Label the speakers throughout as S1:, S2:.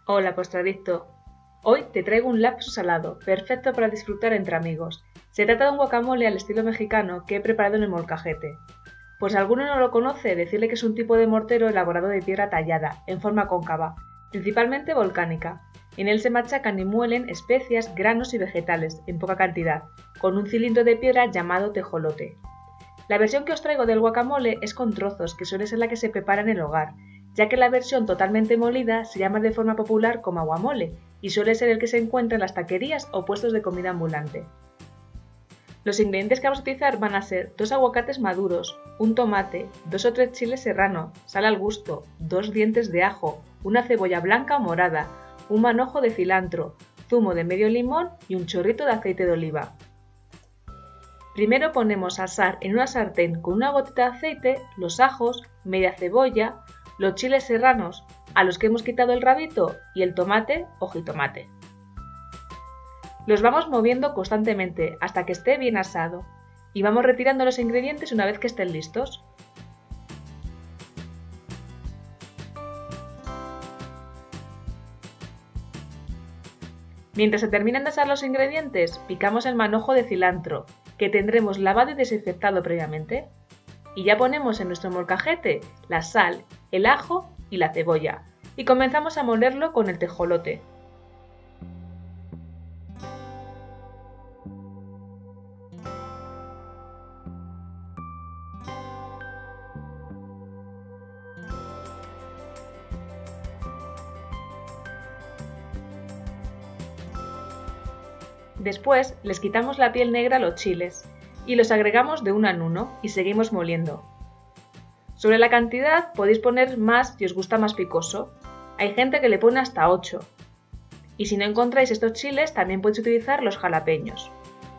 S1: Hola, postadicto. Hoy te traigo un lapso salado, perfecto para disfrutar entre amigos. Se trata de un guacamole al estilo mexicano que he preparado en el molcajete. Pues si alguno no lo conoce, decirle que es un tipo de mortero elaborado de piedra tallada, en forma cóncava, principalmente volcánica. En él se machacan y muelen especias, granos y vegetales, en poca cantidad, con un cilindro de piedra llamado tejolote. La versión que os traigo del guacamole es con trozos, que suele ser la que se prepara en el hogar, ya que la versión totalmente molida se llama de forma popular como aguamole y suele ser el que se encuentra en las taquerías o puestos de comida ambulante. Los ingredientes que vamos a utilizar van a ser 2 aguacates maduros, un tomate, 2 o 3 chiles serrano, sal al gusto, 2 dientes de ajo, una cebolla blanca o morada, un manojo de cilantro, zumo de medio limón y un chorrito de aceite de oliva. Primero ponemos a asar en una sartén con una gotita de aceite los ajos, media cebolla, los chiles serranos a los que hemos quitado el rabito y el tomate o jitomate. Los vamos moviendo constantemente hasta que esté bien asado y vamos retirando los ingredientes una vez que estén listos. Mientras se terminan de asar los ingredientes, picamos el manojo de cilantro, que tendremos lavado y desinfectado previamente. Y ya ponemos en nuestro molcajete la sal, el ajo y la cebolla, y comenzamos a molerlo con el tejolote. Después les quitamos la piel negra a los chiles y los agregamos de uno en uno y seguimos moliendo. Sobre la cantidad podéis poner más si os gusta más picoso. Hay gente que le pone hasta 8. Y si no encontráis estos chiles también podéis utilizar los jalapeños.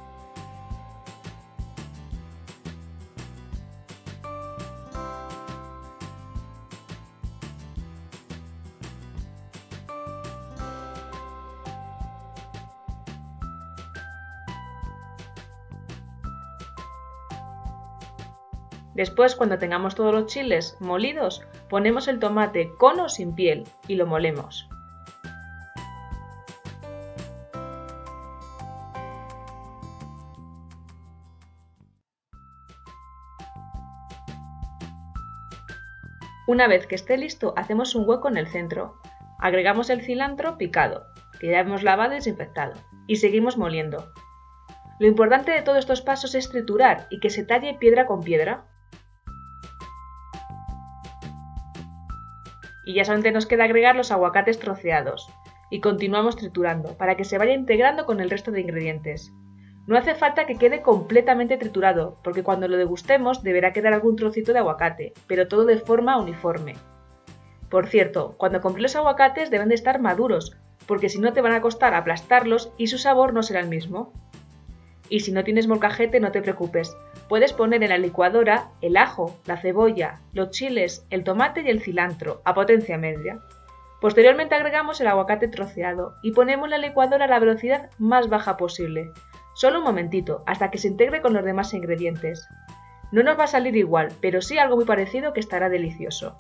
S1: Después, cuando tengamos todos los chiles molidos, ponemos el tomate con o sin piel y lo molemos. Una vez que esté listo, hacemos un hueco en el centro. Agregamos el cilantro picado, que ya hemos lavado y desinfectado, y seguimos moliendo. Lo importante de todos estos pasos es triturar y que se talle piedra con piedra. Y ya solamente nos queda agregar los aguacates troceados y continuamos triturando para que se vaya integrando con el resto de ingredientes. No hace falta que quede completamente triturado, porque cuando lo degustemos deberá quedar algún trocito de aguacate, pero todo de forma uniforme. Por cierto, cuando compres los aguacates deben de estar maduros, porque si no te van a costar aplastarlos y su sabor no será el mismo. Y si no tienes molcajete, no te preocupes. Puedes poner en la licuadora el ajo, la cebolla, los chiles, el tomate y el cilantro a potencia media. Posteriormente agregamos el aguacate troceado y ponemos la licuadora a la velocidad más baja posible. Solo un momentito, hasta que se integre con los demás ingredientes. No nos va a salir igual, pero sí algo muy parecido que estará delicioso.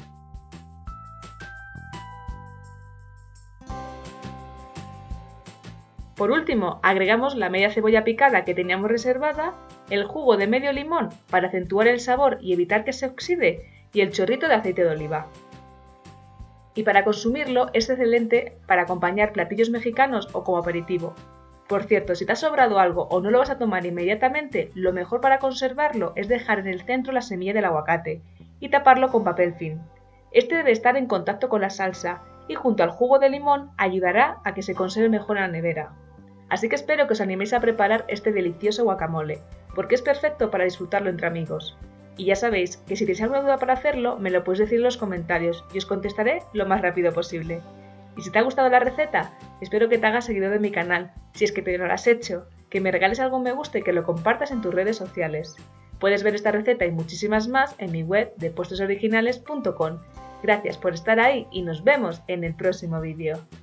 S1: Por último, agregamos la media cebolla picada que teníamos reservada, el jugo de medio limón para acentuar el sabor y evitar que se oxide y el chorrito de aceite de oliva. Y para consumirlo es excelente para acompañar platillos mexicanos o como aperitivo. Por cierto, si te ha sobrado algo o no lo vas a tomar inmediatamente, lo mejor para conservarlo es dejar en el centro la semilla del aguacate y taparlo con papel film. Este debe estar en contacto con la salsa y junto al jugo de limón ayudará a que se conserve mejor en la nevera. Así que espero que os animéis a preparar este delicioso guacamole, porque es perfecto para disfrutarlo entre amigos. Y ya sabéis que si tenéis alguna duda para hacerlo, me lo podéis decir en los comentarios y os contestaré lo más rápido posible. Y si te ha gustado la receta, espero que te hagas seguidor de mi canal, si es que todavía no lo has hecho, que me regales algún me gusta y que lo compartas en tus redes sociales. Puedes ver esta receta y muchísimas más en mi web de puestosoriginales.com. Gracias por estar ahí y nos vemos en el próximo vídeo.